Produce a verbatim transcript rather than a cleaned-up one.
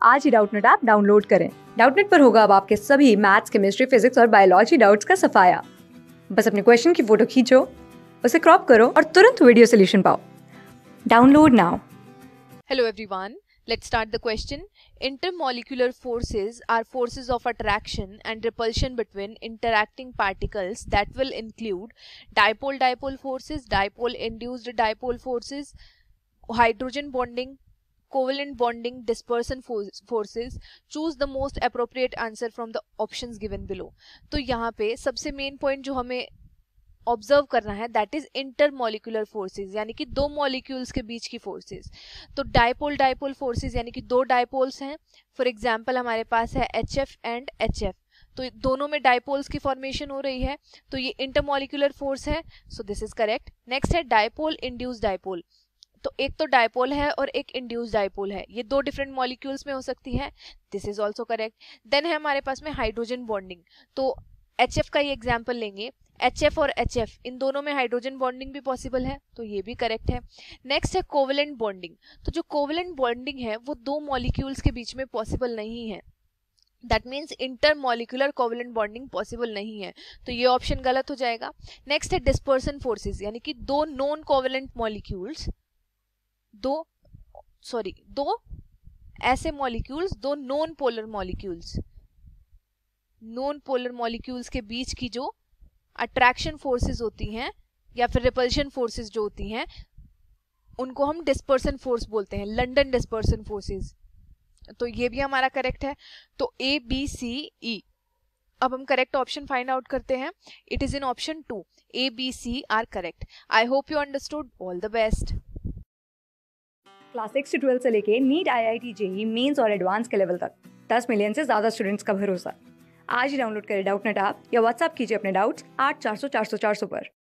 आज ही Doubtnut app download करें। डाउटनेट पर होगा अब आपके सभी मैथ्स, केमिस्ट्री, फिजिक्स और बायोलॉजी डाउट्स का सफाया। बस अपने क्वेश्चन की फोटो खींचो, उसे क्रॉप करो और तुरंत वीडियो सोल्यूशन पाओ। Download now. Hello everyone, let's start the question. Intermolecular forces are forces of attraction and repulsion between interacting particles that will include dipole-dipole forces, dipole-induced dipole forces, hydrogen bonding, covalent bonding, dispersion forces. Choose the most appropriate answer from the options given below. तो यहाँ पे सबसे main point जो हमें observe करना है that is intermolecular forces, यानी कि दो मॉलिक्यूल्स के बीच की फोर्सेस। तो डाइपोल डाइपोल फोर्सेस यानी कि दो डाइपोल्स हैं। फॉर एग्जांपल हमारे पास है H F and H F, तो दोनों में डाइपोल्स की फॉर्मेशन हो रही है, तो ये इंटरमोलिकुलर फोर्स है। So this is correct. Next है डाइपोल इंड्यूस डाइपोल, तो एक तो डाइपोल है और एक इंड्यूस डाइपोल है, ये दो डिफरेंट मॉलिक्यूल्स में हो सकती है। This is also correct. Then है हमारे पास में हाइड्रोजन बॉन्डिंग, तो एच एफ का ही एग्जाम्पल लेंगे। एच एफ और एच एफ इन दोनों में हाइड्रोजन बॉन्डिंग भी पॉसिबल है, तो ये भी करेक्ट है। नेक्स्ट है कोवेलेंट बॉन्डिंग, तो जो कोवेलेंट बॉन्डिंग है वो दो मॉलिक्यूल्स के बीच में पॉसिबल नहीं है, that means intermolecular covalent bonding possible नहीं है, तो ये ऑप्शन गलत हो जाएगा। नेक्स्ट है डिस्पर्सन फोर्सेस, यानी कि दो नॉन कोवेलेंट मॉलिक्यूल्स, दो सॉरी दो ऐसे मॉलिक्यूल्स, दो non polar molecules, non polar molecules के बीच की जो अट्रैक्शन फोर्सेस होती हैं या फिर रिपल्शन फोर्सेस जो होती हैं उनको हम डिस्पर्सन फोर्स बोलते हैं, लंडन डिस्पर्सन फोर्सेस। तो ये भी हमारा करेक्ट है। तो ए बी सी ई। अब हम करेक्ट ऑप्शन फाइंड आउट करते हैं। It is in option two, A B C are correct. I hope you understood. All the best. Class six से ट्वेल्थ से लेके NEET, I I T, JEE mains और advance के level तक दस million से ज्यादा स्टूडेंट्स का भरोसा। आज ही डाउनलोड करें डाउटनेट ऐप या व्हाट्सएप कीजिए अपने डाउट्स आठ चार सौ चार सौ चार सौ पर।